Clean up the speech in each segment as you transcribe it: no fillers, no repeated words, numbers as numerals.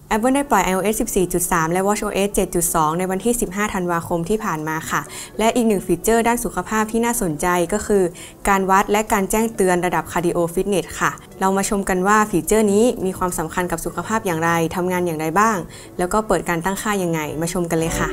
Apple ได้ปล่อย iOS 14.3 และ watchOS 7.2 ในวันที่ 15 ธันวาคมที่ผ่านมาค่ะ และอีกหนึ่งฟีเจอร์ด้านสุขภาพที่น่าสนใจก็คือการวัดและการแจ้งเตือนระดับ Cardio Fitness ค่ะ เรามาชมกันว่าฟีเจอร์นี้มีความสำคัญกับสุขภาพอย่างไร ทำงานอย่างไรบ้าง แล้วก็เปิดการตั้งค่ายังไง มาชมกันเลยค่ะ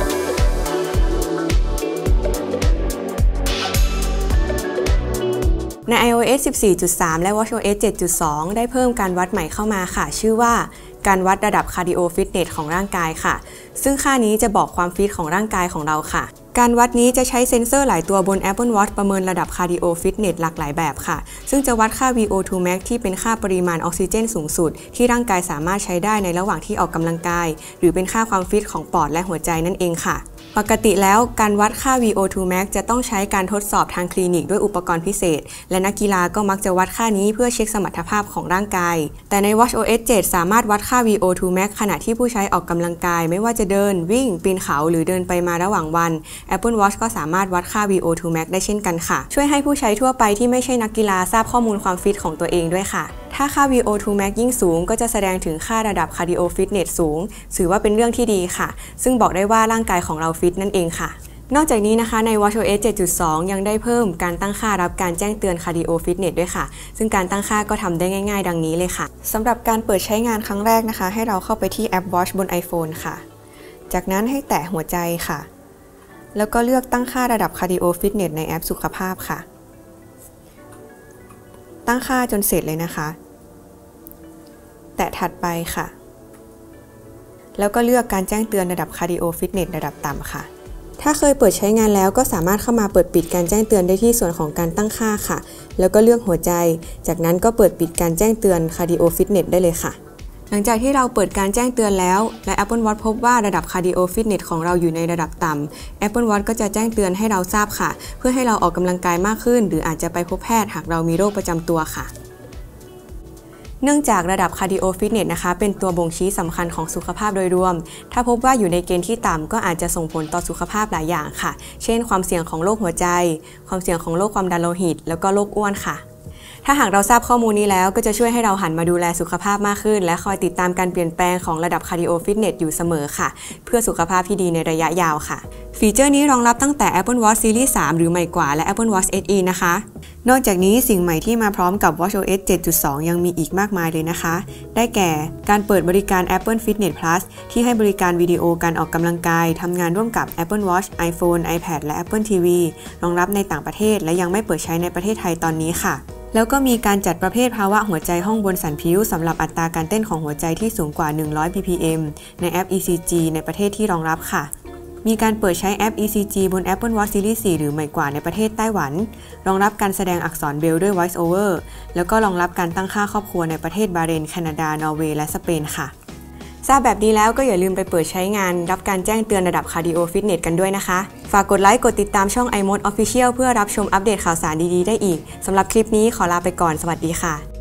ใน iOS 14.3 และ watchOS 7.2 ได้เพิ่มการวัดใหม่เข้ามาค่ะ ชื่อว่าการวัดระดับ Cardio Fitness ของร่างกายค่ะ ซึ่งค่านี้จะบอกความฟิตของร่างกายของเราค่ะ การวัดนี้จะใช้เซ็นเซอร์หลายตัวบน Apple Watch ประเมินระดับ Cardio Fitness หลากหลายแบบค่ะ ซึ่งจะวัดค่า VO2 max ที่เป็นค่าปริมาณออกซิเจนสูงสุดที่ร่างกายสามารถใช้ได้ในระหว่างที่ออกกำลังกายหรือเป็นค่าความฟิตของปอดและหัวใจนั่นเองค่ะปกติแล้วการวัดค่า VO2 max จะต้องใช้การทดสอบทางคลินิกด้วยอุปกรณ์พิเศษและนักกีฬาก็มักจะวัดค่านี้เพื่อเช็คสมรรถภาพของร่างกายแต่ใน watchOS 7 สามารถวัดค่า VO2 max ขณะที่ผู้ใช้ออกกำลังกายไม่ว่าจะเดินวิ่งปีนเขาหรือเดินไปมาระหว่างวัน Apple Watch ก็สามารถวัดค่า VO2 max ได้เช่นกันค่ะช่วยให้ผู้ใช้ทั่วไปที่ไม่ใช่นักกีฬาทราบข้อมูลความฟิตของตัวเองด้วยค่ะถ้าค่า VO2 max ยิ่งสูงก็จะแสดงถึงค่าระดับ Cardio Fitness สูงถือว่าเป็นเรื่องที่ดีค่ะซึ่งบอกได้ว่าร่างกายของเราฟิตนั่นเองค่ะนอกจากนี้นะคะใน watchOS 7.2 ยังได้เพิ่มการตั้งค่ารับการแจ้งเตือน Cardio Fitness ด้วยค่ะซึ่งการตั้งค่าก็ทำได้ง่ายๆดังนี้เลยค่ะสำหรับการเปิดใช้งานครั้งแรกนะคะให้เราเข้าไปที่แอป Watch บน iPhone ค่ะจากนั้นให้แตะหัวใจค่ะแล้วก็เลือกตั้งค่าระดับ Cardio Fitness ในแอปสุขภาพค่ะตั้งค่าจนเสร็จเลยนะคะแตะถัดไปค่ะแล้วก็เลือกการแจ้งเตือนระดับ Cardio Fitness ระดับต่ำค่ะถ้าเคยเปิดใช้งานแล้วก็สามารถเข้ามาเปิดปิดการแจ้งเตือนได้ที่ส่วนของการตั้งค่าค่ะแล้วก็เลือกหัวใจจากนั้นก็เปิดปิดการแจ้งเตือน Cardio Fitness ได้เลยค่ะหลังจากที่เราเปิดการแจ้งเตือนแล้วและ Apple Watch พบว่าระดับ Cardio Fitness ของเราอยู่ในระดับต่ำ Apple Watch ก็จะแจ้งเตือนให้เราทราบค่ะเพื่อให้เราออกกำลังกายมากขึ้นหรืออาจจะไปพบแพทย์หากเรามีโรคประจำตัวค่ะเนื่องจากระดับ Cardio Fitness นะคะเป็นตัวบ่งชี้สำคัญของสุขภาพโดยรวมถ้าพบว่าอยู่ในเกณฑ์ที่ต่ำก็อาจจะส่งผลต่อสุขภาพหลายอย่างค่ะเช่นความเสี่ยงของโรคหัวใจความเสี่ยงของโรคความดันโลหิตแล้วก็โรคอ้วนค่ะถ้าหากเราทราบข้อมูลนี้แล้วก็จะช่วยให้เราหันมาดูแลสุขภาพมากขึ้นและคอยติดตามการเปลี่ยนแปลงของระดับ Cardio Fitness อยู่เสมอค่ะเพื่อสุขภาพที่ดีในระยะยาวค่ะฟีเจอร์นี้รองรับตั้งแต่ Apple Watch Series 3 หรือใหม่กว่าและ Apple Watch SE นะคะนอกจากนี้สิ่งใหม่ที่มาพร้อมกับ watchOS 7.2 ยังมีอีกมากมายเลยนะคะได้แก่การเปิดบริการ Apple Fitness Plus ที่ให้บริการวิดีโอการออกกำลังกายทำงานร่วมกับ Apple Watch iPhone iPad และ Apple TV รองรับในต่างประเทศและยังไม่เปิดใช้ในประเทศไทยตอนนี้ค่ะแล้วก็มีการจัดประเภทภาวะหัวใจห้องบนสันผิวสำหรับอัตราการเต้นของหัวใจที่สูงกว่า100 ppm ในแอป ECG ในประเทศที่รองรับค่ะมีการเปิดใช้แอป ECG บน Apple Watch Series 4 หรือใหม่กว่าในประเทศไต้หวันรองรับการแสดงอักษรเบรลด้วย Voice Over แล้วก็รองรับการตั้งค่าครอบครัวในประเทศบาห์เรนแคนาดานอร์เวย์และสเปนค่ะทราบแบบนี้แล้วก็อย่าลืมไปเปิดใช้งานรับการแจ้งเตือนระดับ Cardio Fitness กันด้วยนะคะฝากกดไลค์กดติดตามช่อง iMode Official เพื่อรับชมอัปเดตข่าวสารดีๆได้อีกสำหรับคลิปนี้ขอลาไปก่อนสวัสดีค่ะ